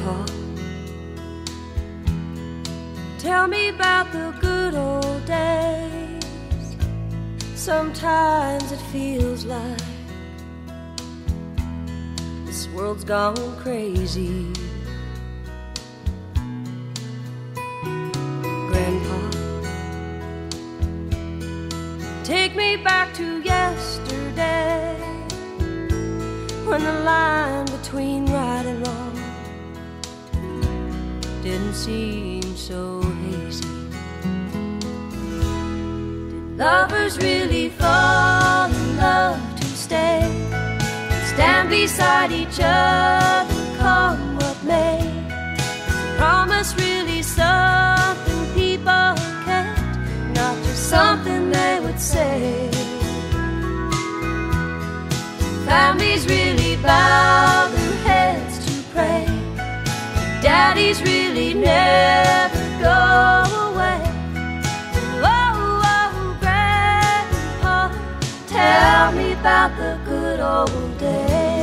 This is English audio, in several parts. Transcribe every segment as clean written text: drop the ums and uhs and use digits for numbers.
Grandpa, tell me about the good old days. Sometimes it feels like this world's gone crazy. Grandpa, take me back to yesterday, when the line between right and wrong didn't seem so hazy. Did lovers really fall in love to stay, stand beside each other, come what may? Is promise really something people kept, not just something they would say? Families really bow their heads to pray, daddies really never go away. Oh, oh, Grandpa, tell me about the good old days.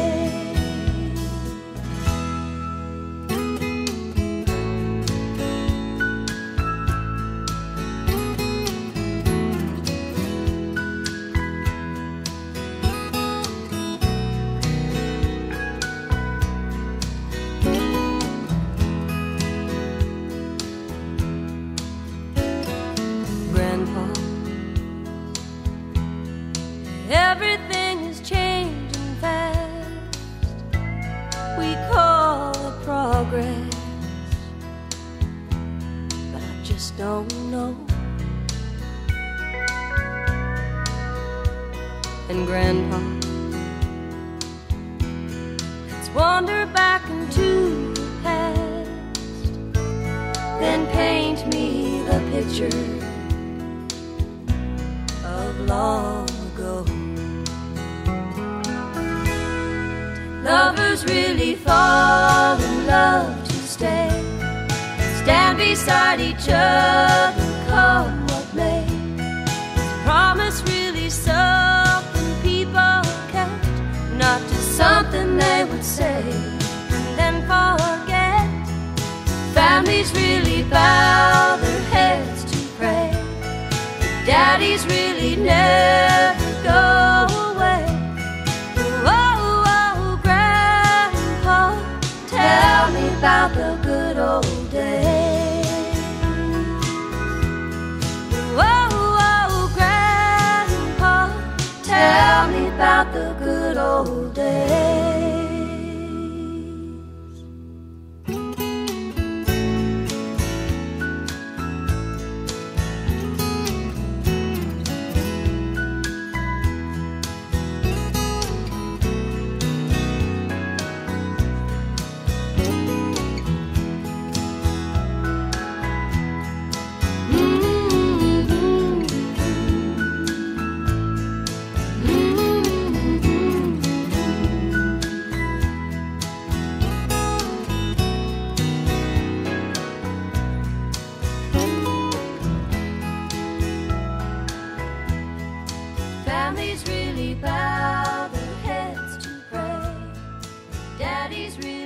Everything is changing fast, we call it progress, but I just don't know. And Grandpa, let's wander back into the past, then paint me the picture of long ago. Lovers really fall in love to stay, stand beside each other, come what may? Is promise really something people kept, not just something they would say and then forget? Families really bow their heads to pray, daddies really never go away. Tell me about the good old days. Oh, oh, Grandpa, tell me about the good old days. Families really bow their heads to pray, daddies really